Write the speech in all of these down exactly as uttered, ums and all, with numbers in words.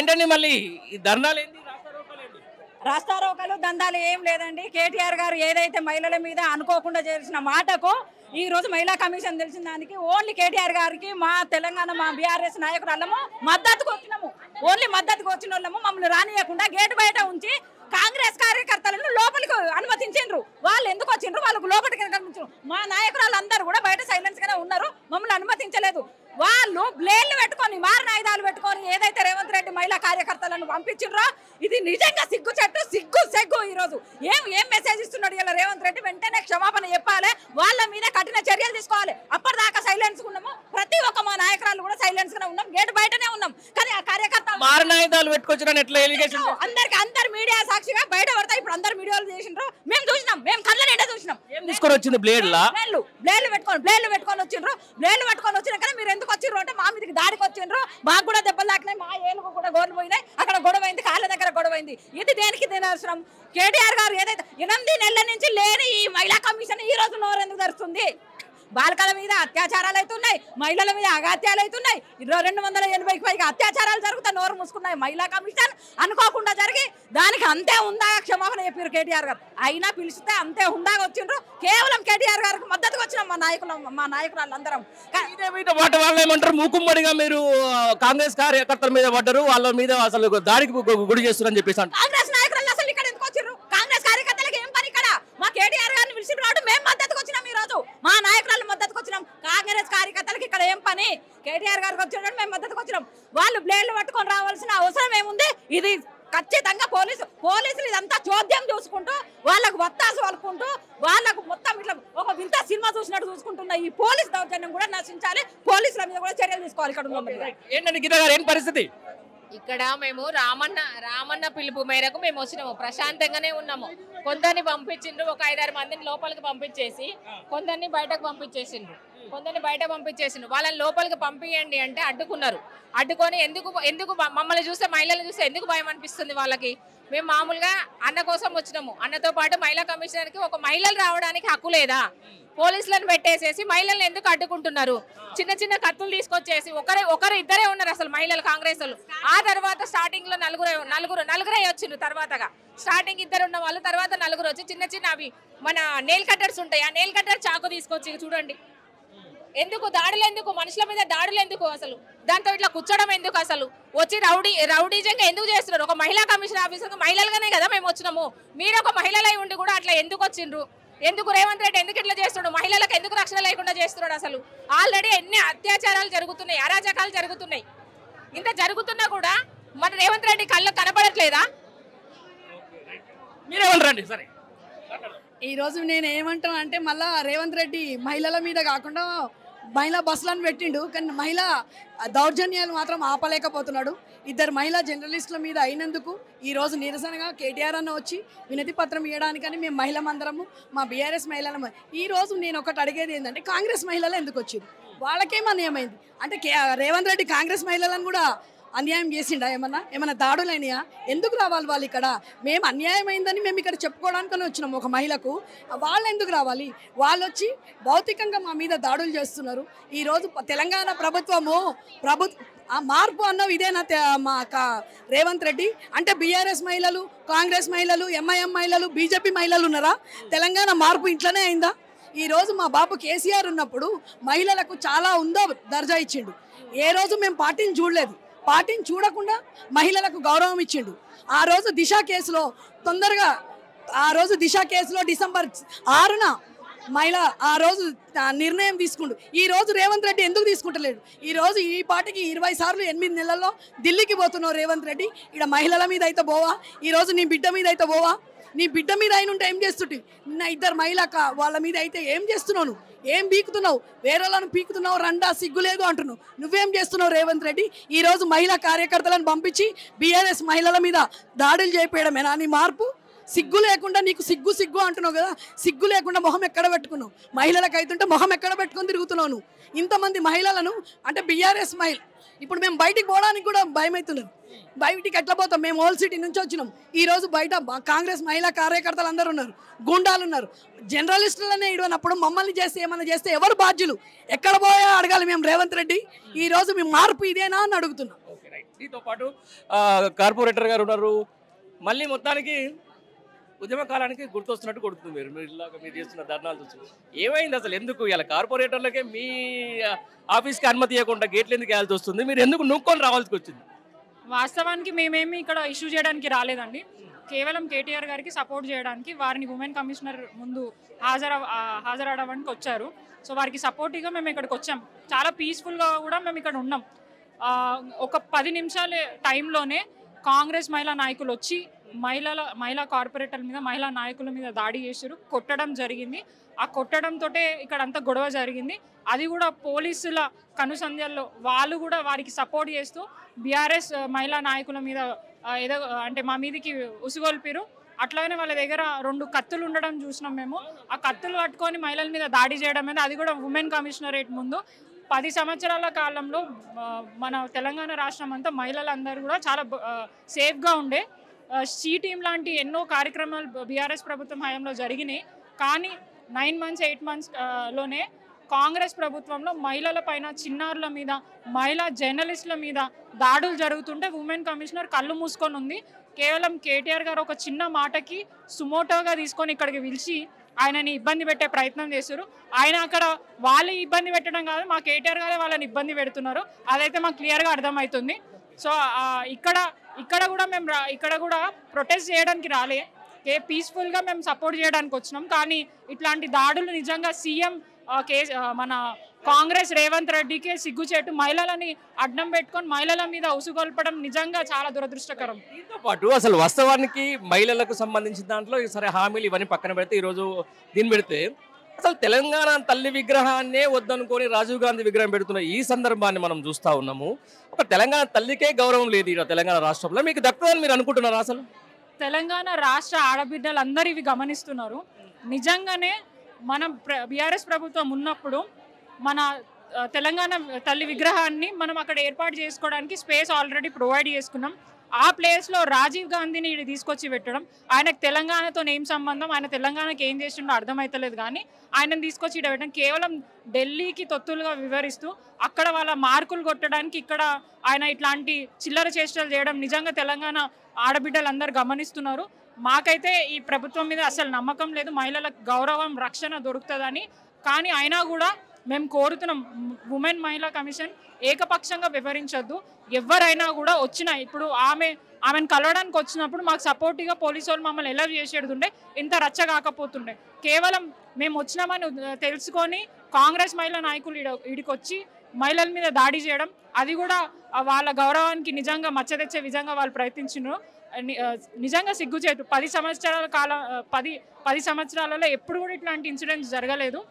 ఏంటండి మళ్ళీ ఈ ధర్నాలు ఏంది రాస్తారోకలు దందాలు ఏం లేదండి. కేటీఆర్ గారు ఏదైతే మహిళల మీద అనుకోకుండా చేసిన మాటకు ఈ రోజు మహిళా కమిషన్ తెలిసిన దానికి ఓన్లీ కేటీఆర్ గారికి మా తెలంగాణ మా బీఆర్ఎస్ నాయకురాళ్ళము మద్దతుకు వచ్చినాము. ఓన్లీ మద్దతుకు వచ్చిన వాళ్ళము మమ్మల్ని రానియకుండా గేటు బయట ఉంచి కాంగ్రెస్ కార్యకర్తలను లోపలికి అనుమతించారు. వాళ్ళు ఎందుకు వచ్చిండ్రు, వాళ్ళకు లోపలికి కనిపించారు. మా నాయకురాలు అందరూ కూడా బయట సైలెన్స్ గానే ఉన్నారు, మమ్మల్ని అనుమతించలేదు. వాళ్ళు బ్లేడ్లు పెట్టుకొని మారణాయుధాలు పెట్టుకొని ఏదైతే రేవంత్ రెడ్డి మహిళా కార్యకర్తలను పంపించిండ్రో ఇది నిజంగా సిగ్గు చెట్టు సిగ్గు సెగ్గు. ఈ రోజు ఏం ఏం మెసేజ్ ఇస్తున్నాడు ఇలా రేవంత్ రెడ్డి? వెంటనే క్షమాపణ చెప్పాలి, వాళ్ళ మీద కఠిన చర్యలు తీసుకోవాలి. అప్పటిదాకా సైలెన్స్ ఉన్నాము, ప్రతి ఒక్క మా నాయకురాలు కూడా సైలెన్స్ గానే ఉన్నాం, గేట్ బయటనే ఉన్నాం. కానీ ఆ కార్యకర్త మారణాయుధాలు పెట్టుకొచ్చిన ఎట్లా ఎలిగేషన్ అందరికి అందరు మీడియా సాక్షిగా బయట పడతాయి. ఇప్పుడు అందరు మీడియాలు చేసిండ్రు, మేము చూసినాం, మేము కళ్ళ నిండా చూసినాం. ఏం తీసుకొని వచ్చింది? బ్లేడ్ లా బ్లేడ్లు బ్లేడ్లు పెట్టుకొని బ్లేడ్లు పెట్టుకొని వచ్చిండ్రు. బ్లేడ్లు పెట్టుకొని వచ్చినా కానీ మీరు ఎందుకు వచ్చిండ్రు అంటే మా మీదకి దాడికి వచ్చిండ్రు. మాకు కూడా దెబ్బలు తాకినాయి, మా ఏనుగు కూడా గోడలు పోయినాయి, అక్కడ గొడవ అయింది, కాళ్ళ దగ్గర గొడవ అయింది. ఇది దేనికి తినవసరం? కేటీఆర్ గారు ఏదైతే ఎనిమిది నెలల నుంచి లేని ఈ మహిళా కమిషన్ ఈ రోజు నోరెందుకు ధరుస్తుంది? బాలికల మీద అత్యాచారాలు అవుతున్నాయి, మహిళల మీద అగాత్యాలు అవుతున్నాయి. ఇరవై రెండు వందల ఎనభైకి పైగా అత్యాచారాలు జరుగుతాయి, నోరు మూసుకున్నాయి. మహిళా కమిషన్ అనుకోకుండా జరిగి దానికి అంతే ఉందా క్షమాపణ చెప్పారు కేటీఆర్ గారు. అయినా పిలిస్తే అంతే ఉందాగా వచ్చిండ్రు. కేవలం కేటీఆర్ గారికి మద్దతుకు వచ్చినాం మా నాయకులు మా నాయకురాలు అందరం. వాటి వాళ్ళు ఏమంటారు? మూకుమ్మడిగా మీరు కాంగ్రెస్ కార్యకర్తల మీద పడ్డారు, వాళ్ళ మీద అసలు దాడికి గుడి చేస్తున్నారని చెప్పేసి కాంగ్రెస్ నాయకులు అసలు ఇక్కడ ఎందుకు వచ్చిండ్రు? కాంగ్రెస్ కార్యకర్తలకు ఏం పని ఇక్కడ? మా కేటీఆర్ గారిని పిలిచిన రావడం మేము మద్దతుకు వచ్చినాం. ఈ రోజు మా నాయకురాలు మద్దతుకు వచ్చినాం. కాంగ్రెస్ కార్యకర్తలకు ఇక్కడ ఏం పని? కేటీఆర్ గారికి వచ్చిన మేము మద్దతుకు వచ్చినాం. వాళ్ళు బ్లేడ్లు పట్టుకొని రావాల్సిన అవసరం ఏముంది? ఇది ఖచ్చితంగా పోలీసు పోలీసులు ఇదంతా చోద్యం చూసుకుంటూ వాళ్ళకు వత్తాసు వలుకుంటూ వాళ్ళకు మొత్తం ఇట్లా ఒక వింత సినిమా చూసినట్టు చూసుకుంటున్న ఈ పోలీస్ దౌర్జన్యం కూడా నశించాలి. పోలీసుల మీద కూడా చర్యలు తీసుకోవాలి. ఇక్కడ ఉన్న ఏంటంటే గీత గారు ఏం పరిస్థితి? ఇక్కడ మేము రామన్న రామన్న పిలుపు మేరకు మేము వచ్చినాము, ప్రశాంతంగానే ఉన్నాము. కొందరిని పంపించిండ్రు, ఒక ఐదారు మందిని లోపలికి పంపించేసి కొందరిని బయటకు పంపించేసిండ్రు కొందరిని బయట పంపించేసిండ్రు వాళ్ళని లోపలికి పంపించండి అంటే అడ్డుకున్నారు. అడ్డుకొని ఎందుకు ఎందుకు మమ్మల్ని చూస్తే మహిళలను చూస్తే ఎందుకు భయం అనిపిస్తుంది వాళ్ళకి? మేము మామూలుగా అన్న కోసం వచ్చినాము. అన్నతో పాటు మహిళా కమిషనర్కి ఒక మహిళలు రావడానికి హక్కు లేదా? పోలీసులను పెట్టేసేసి మహిళలను ఎందుకు అడ్డుకుంటున్నారు? చిన్న చిన్న కత్తులు తీసుకొచ్చేసి ఒకరే ఒకరు ఇద్దరే ఉన్నారు అసలు మహిళలు కాంగ్రెస్ వాళ్ళు. ఆ తర్వాత స్టార్టింగ్ లో నలుగురు నలుగురు నలుగురే వచ్చిండ్రు. తర్వాతగా స్టార్టింగ్ ఇద్దరు ఉన్న వాళ్ళు తర్వాత నలుగురు వచ్చి చిన్న చిన్న అవి మన నెయిల్ కట్టర్స్ ఉంటాయి, ఆ నెయిల్ కట్టర్ చాకు తీసుకొచ్చి చూడండి. ఎందుకు దాడులు? ఎందుకు మనుషుల మీద దాడులు? ఎందుకు అసలు? దాంతో ఇట్లా కూర్చోడం ఎందుకు? అసలు వచ్చి రౌడీ రౌడీజంగా ఎందుకు చేస్తున్నారు? ఒక మహిళా కమిషన్ ఆఫీసర్ మహిళలుగానే కదా మేము వచ్చినాము. మీరు ఒక మహిళలై ఉండి కూడా అట్లా ఎందుకు వచ్చిండ్రు? ఎందుకు రేవంత్ రెడ్డి ఎందుకు ఇట్లా చేస్తున్నాడు? మహిళలకు ఎందుకు రక్షణ లేకుండా చేస్తున్నాడు? అసలు ఆల్రెడీ ఎన్ని అత్యాచారాలు జరుగుతున్నాయి, అరాచకాలు జరుగుతున్నాయి. ఇంత జరుగుతున్నా కూడా మన రేవంత్ రెడ్డి కళ్ళు కనపడట్లేదా? మీరేమంటారండి? సరే, ఈ రోజు నేను ఏమంటాను అంటే మళ్ళా రేవంత్ రెడ్డి మహిళల మీద కాకుండా మహిళా బస్సులను పెట్టిండు, కానీ మహిళా దౌర్జన్యాలు మాత్రం ఆపలేకపోతున్నాడు. ఇద్దరు మహిళా జర్నలిస్టుల మీద అయినందుకు ఈరోజు నిరసనగా కేటీఆర్ అన్న వచ్చి వినతి పత్రం ఇవ్వడానికని మేము మహిళమందరము మా బీఆర్ఎస్ మహిళల ఈరోజు నేను ఒకటి అడిగేది ఏంటంటే కాంగ్రెస్ మహిళలు ఎందుకు వచ్చారు? వాళ్ళకేం అన్యాయమైంది అంటే రేవంత్ రెడ్డి కాంగ్రెస్ మహిళలను కూడా అన్యాయం చేసిండా? ఏమన్నా ఏమన్నా దాడులైనయా? ఎందుకు రావాలి వాళ్ళు ఇక్కడ? మేము అన్యాయమైందని మేము ఇక్కడ చెప్పుకోవడానికని వచ్చినాము ఒక మహిళకు. వాళ్ళు ఎందుకు రావాలి? వాళ్ళు వచ్చి భౌతికంగా మా మీద దాడులు చేస్తున్నారు. ఈరోజు తెలంగాణ ప్రభుత్వము ప్రభుత్వ ఆ మార్పు అన్నవి ఇదేనా మా రేవంత్ రెడ్డి అంటే? బీఆర్ఎస్ మహిళలు, కాంగ్రెస్ మహిళలు, ఎంఐఎం మహిళలు, బీజేపీ మహిళలు ఉన్నారా? తెలంగాణ మార్పు ఇంట్లోనే అయిందా? ఈరోజు మా బాబు కేసీఆర్ ఉన్నప్పుడు మహిళలకు చాలా ఉందో దర్జా ఇచ్చిండు. ఏ రోజు మేము పార్టీని చూడలేదు, పార్టీని చూడకుండా మహిళలకు గౌరవం ఇచ్చిండు. ఆ రోజు దిశ కేసులో తొందరగా ఆ రోజు దిశ కేసులో డిసెంబర్ ఆరున మహిళ ఆ రోజు నిర్ణయం తీసుకుండు. ఈ రోజు రేవంత్ రెడ్డి ఎందుకు తీసుకుంటలేడు? ఈ రోజు ఈ పార్టీకి ఇరవై సార్లు ఎనిమిది నెలల్లో ఢిల్లీకి పోతున్నావు రేవంత్ రెడ్డి. ఇక్కడ మహిళల మీద అయితే పోవా? ఈరోజు నీ బిడ్డ మీద అయితే పోవా? నీ బిడ్డ మీద అయిన ఉంటే ఏం చేస్తుంటే? నిన్న ఇద్దరు మహిళ వాళ్ళ మీద అయితే ఏం చేస్తున్నావు? ఏం పీకుతున్నావు? వేరేలను పీకుతున్నావు, రండా సిగ్గులేదు అంటున్నావు. నువ్వేం చేస్తున్నావు రేవంత్ రెడ్డి? ఈరోజు మహిళా కార్యకర్తలను పంపించి బీఆర్ఎస్ మహిళల మీద దాడులు చేపేయడమేనా నీ మార్పు? సిగ్గు లేకుండా నీకు సిగ్గు సిగ్గు అంటున్నావు కదా, సిగ్గు లేకుండా మొహం ఎక్కడ పెట్టుకున్నావు? మహిళలకు అయితుంటే మొహం ఎక్కడ పెట్టుకొని తిరుగుతున్నావు నువ్వు? ఇంతమంది మహిళలను అంటే బీఆర్ఎస్ మహిళ ఇప్పుడు మేము బయటికి పోవడానికి కూడా భయం అవుతున్నది. బయటికి ఎట్లా పోతాం? మేము ఓల్డ్ సిటీ నుంచి వచ్చినాం. ఈరోజు బయట కాంగ్రెస్ మహిళా కార్యకర్తలు అందరూ ఉన్నారు, గుండాలు ఉన్నారు. జర్నలిస్టులనే ఇడవనప్పుడు మమ్మల్ని చేస్తే ఏమన్నా చేస్తే ఎవరు బాధ్యులు? ఎక్కడ పోయా అడగాలి మేము రేవంత్ రెడ్డి. ఈరోజు మీ మార్పు ఇదేనా అని అడుగుతున్నాం. దీంతో పాటు కార్పొరేటర్ గారు ఉన్నారు. మళ్ళీ మొత్తానికి ఉద్యమ కాలానికి గుర్తొస్తున్నట్టు కొడుతుంది మీరు మీరు ఇలాగ మీరు చేస్తున్న ధర్నాలు చూసి ఏమైంది అసలు? ఎందుకు ఇలా కార్పొరేటర్లకే మీ ఆఫీస్కి అనుమతి ఇవ్వకుండా గేట్లు ఎందుకు వేయాల్సి వస్తుంది? మీరు ఎందుకు నూక్కొని రావాల్సి వచ్చింది? వాస్తవానికి మేమేమి ఇక్కడ ఇష్యూ చేయడానికి రాలేదండి. కేవలం కేటీఆర్ గారికి సపోర్ట్ చేయడానికి వారిని ఉమెన్ కమిషనర్ ముందు హాజరు హాజరవడానికి వచ్చారు. సో వారికి సపోర్టివ్గా మేము ఇక్కడికి వచ్చాం. చాలా పీస్ఫుల్గా కూడా మేము ఇక్కడ ఉన్నాం. ఒక పది నిమిషాల టైంలోనే కాంగ్రెస్ మహిళా నాయకులు వచ్చి మహిళల మహిళా కార్పొరేటర్ల మీద మహిళా నాయకుల మీద దాడి చేశారు, కొట్టడం జరిగింది. ఆ కొట్టడంతో ఇక్కడ అంతా గొడవ జరిగింది. అది కూడా పోలీసుల కనుసంధ్యాల్లో వాళ్ళు కూడా వారికి సపోర్ట్ చేస్తూ బీఆర్ఎస్ మహిళా నాయకుల మీద ఏదో అంటే మా మీదకి ఉసుగొల్పారు. అట్లాగనే వాళ్ళ దగ్గర రెండు కత్తులు ఉండడం చూసినాం మేము. ఆ కత్తులు పట్టుకొని మహిళల మీద దాడి చేయడం మీద, అది కూడా ఉమెన్ కమిషనరేట్ ముందు. పది సంవత్సరాల కాలంలో మన తెలంగాణ రాష్ట్రం అంతా మహిళలందరూ కూడా చాలా సేఫ్గా ఉండే. షీ టీమ్ లాంటి ఎన్నో కార్యక్రమాలు బీఆర్ఎస్ ప్రభుత్వం హయాంలో జరిగినాయి. కానీ నైన్ మంత్స్ ఎయిట్ మంత్స్ లోనే కాంగ్రెస్ ప్రభుత్వంలో మహిళల పైన, చిన్నారుల మీద, మహిళా జర్నలిస్టుల మీద దాడులు జరుగుతుంటే ఉమెన్ కమిషనర్ కళ్ళు మూసుకొని ఉంది. కేవలం కేటీఆర్ గారు ఒక చిన్న మాటకి సుమోటోగా తీసుకొని ఇక్కడికి పిలిచి ఆయనని ఇబ్బంది పెట్టే ప్రయత్నం చేశారు. ఆయన అక్కడ వాళ్ళు ఇబ్బంది పెట్టడం కాదు, మా కేటీఆర్ గారే వాళ్ళని ఇబ్బంది పెడుతున్నారు. అదైతే మాకు క్లియర్గా అర్థమవుతుంది. సో ఇక్కడ ఇక్కడ కూడా మేము ఇక్కడ కూడా ప్రొటెస్ట్ చేయడానికి రాలే, ఏ పీస్ఫుల్గా మేము సపోర్ట్ చేయడానికి వచ్చినాం. కానీ ఇట్లాంటి దాడులు నిజంగా సీఎం కేస్ మన కాంగ్రెస్ రేవంత్ రెడ్డికే సిగ్గుచేటు. మహిళలని అడ్డం పెట్టుకొని మహిళల మీద ఉసుగొల్పడం నిజంగా చాలా దురదృష్టకరం. దీంతో పాటు అసలు వాస్తవానికి మహిళలకు సంబంధించిన దాంట్లో సరే హామీలు ఇవన్నీ పక్కన పెడితే ఈరోజు దీన్ని పెడితే అసలు తెలంగాణ తల్లి విగ్రహాన్నే వద్దనుకొని రాజీవ్ గాంధీ విగ్రహం పెడుతున్న ఈ సందర్భాన్ని మనం చూస్తూ ఉన్నాము. ఒక తెలంగాణ తల్లికే గౌరవం లేదు ఇక్కడ తెలంగాణ రాష్ట్రంలో. మీకు దక్కుతుందని మీరు అనుకుంటున్నారు? అసలు తెలంగాణ రాష్ట్ర ఆడబిడ్డలు అందరూ ఇవి గమనిస్తున్నారు. నిజంగానే మనం బీఆర్ఎస్ ప్రభుత్వం ఉన్నప్పుడు మన తెలంగాణ తల్లి విగ్రహాన్ని మనం అక్కడ ఏర్పాటు చేసుకోవడానికి స్పేస్ ఆల్రెడీ ప్రొవైడ్ చేసుకున్నాం. ఆ ప్లేస్లో రాజీవ్ గాంధీని తీసుకొచ్చి పెట్టడం, ఆయనకు తెలంగాణతో ఏం సంబంధం, ఆయన తెలంగాణకి ఏం చేసిండో అర్థమవుతలేదు. కానీ ఆయనను తీసుకొచ్చి ఇక్కడ పెట్టడం కేవలం ఢిల్లీకి తొత్తులుగా వివరిస్తూ అక్కడ వాళ్ళ మార్కులు కొట్టడానికి ఇక్కడ ఆయన ఇట్లాంటి చిల్లర చేష్టలు చేయడం నిజంగా తెలంగాణ ఆడబిడ్డలందరూ గమనిస్తున్నారు. మాకైతే ఈ ప్రభుత్వం మీద అసలు నమ్మకం లేదు, మహిళలకు గౌరవం రక్షణ దొరుకుతుందని. కానీ అయినా కూడా మేము కోరుతున్నాం, ఉమెన్ మహిళా కమిషన్ ఏకపక్షంగా వివరించొద్దు. ఎవరైనా కూడా వచ్చినా ఇప్పుడు ఆమె ఆమెను కలవడానికి వచ్చినప్పుడు మాకు సపోర్టివ్గా పోలీసు వాళ్ళు మమ్మల్ని ఎలా చేసేడుతుండే, ఇంత రచ్చ కాకపోతుండే. కేవలం మేము వచ్చినామని తెలుసుకొని కాంగ్రెస్ మహిళా నాయకులు ఇడ ఇడికి వచ్చి మహిళల మీద దాడి చేయడం, అది కూడా వాళ్ళ గౌరవానికి నిజంగా మచ్చ తెచ్చే విధంగా వాళ్ళు ప్రయత్నించినారు. నిజంగా సిగ్గుచేటు. పది సంవత్సరాల కాల పది పది సంవత్సరాలలో ఎప్పుడు కూడా ఇట్లాంటి ఇన్సిడెంట్స్ జరగలేదు.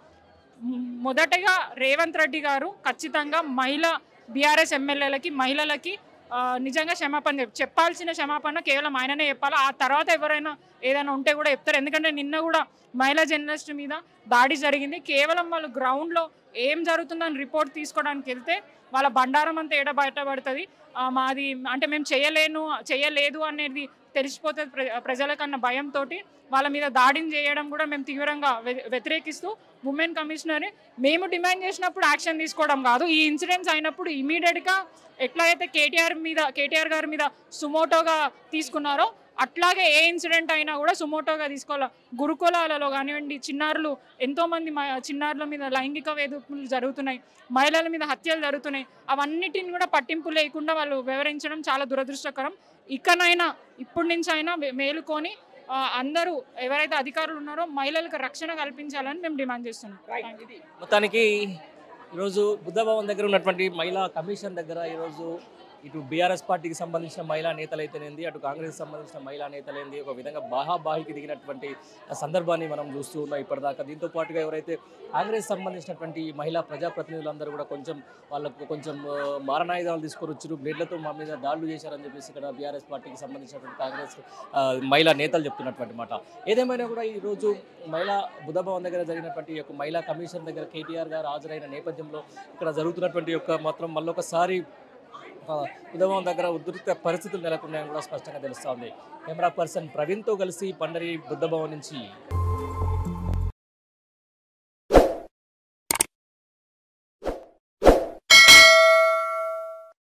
మొదటగా రేవంత్ రెడ్డి గారు ఖచ్చితంగా మహిళా బీఆర్ఎస్ ఎమ్మెల్యేలకి మహిళలకి నిజంగా క్షమాపణ చెప్పాల్సిన క్షమాపణ కేవలం ఆయననే చెప్పాలి. ఆ తర్వాత ఎవరైనా ఏదైనా ఉంటే కూడా చెప్తారు. ఎందుకంటే నిన్న కూడా మహిళా జర్నలిస్ట్ మీద దాడి జరిగింది. కేవలం వాళ్ళు గ్రౌండ్లో ఏం జరుగుతుందని రిపోర్ట్ తీసుకోవడానికి వెళ్తే వాళ్ళ బండారం అంతా ఏడ బయటపడుతుంది. మాది అంటే మేము చేయలేను చేయలేదు అనేది తెలిసిపోతుంది ప్ర ప్రజలకన్నా భయంతో వాళ్ళ మీద దాడిని చేయడం కూడా మేము తీవ్రంగా వ్యతిరేకిస్తూ ఉమెన్ కమిషనర్ మేము డిమాండ్ చేసినప్పుడు యాక్షన్ తీసుకోవడం కాదు. ఈ ఇన్సిడెంట్స్ అయినప్పుడు ఇమీడియట్గా ఎట్లయితే కేటీఆర్ మీద కేటీఆర్ గారి మీద సుమోటోగా తీసుకున్నారో అట్లాగే ఏ ఇన్సిడెంట్ అయినా కూడా సుమోటోగా తీసుకోవాలి. గురుకులాలలో కానివ్వండి, చిన్నారులు ఎంతోమంది చిన్నారుల మీద లైంగిక వేధింపులు జరుగుతున్నాయి, మహిళల మీద హత్యలు జరుగుతున్నాయి. అవన్నిటిని కూడా పట్టింపు లేకుండా వాళ్ళు వివరించడం చాలా దురదృష్టకరం. ఇకనైనా ఇప్పటి నుంచి అయినా మేలుకొని అందరూ ఎవరైతే అధికారులు ఉన్నారో మహిళలకు రక్షణ కల్పించాలని మేము డిమాండ్ చేస్తున్నాం. మొత్తానికి ఈరోజు బుద్ధ భవన్ దగ్గర ఉన్నటువంటి మహిళా కమిషన్ దగ్గర ఈరోజు ఇటు బీఆర్ఎస్ పార్టీకి సంబంధించిన మహిళా నేతలైతేనేది, అటు కాంగ్రెస్ సంబంధించిన మహిళా నేతలేంది ఒక విధంగా బాహాబాహికి దిగినటువంటి సందర్భాన్ని మనం చూస్తూ ఉన్నాం ఇప్పటిదాకా. దీంతో పాటుగా ఎవరైతే కాంగ్రెస్ సంబంధించినటువంటి మహిళా ప్రజాప్రతినిధులందరూ కూడా కొంచెం వాళ్ళకు కొంచెం మారణాయుధాలు తీసుకొని వచ్చారు, బ్లేడ్లతో మా మీద దాడులు చేశారని చెప్పేసి ఇక్కడ బీఆర్ఎస్ పార్టీకి సంబంధించినటువంటి కాంగ్రెస్ మహిళా నేతలు చెప్తున్నటువంటి మాట. ఏదేమైనా కూడా ఈరోజు మహిళా బుధభవన్ దగ్గర జరిగినటువంటి యొక్క మహిళా కమిషన్ దగ్గర కేటీఆర్ గారు హాజరైన నేపథ్యంలో ఇక్కడ జరుగుతున్నటువంటి యొక్క మాత్రం మళ్ళొకసారి బుధభవన్ దగ్గర ఉధృత పరిస్థితులు నెలకొన్నాయని కూడా స్పష్టంగా తెలుస్తోంది. కెమెరా పర్సన్ ప్రవీణ్తో కలిసి పండరి బుద్ధభవన్ నుంచి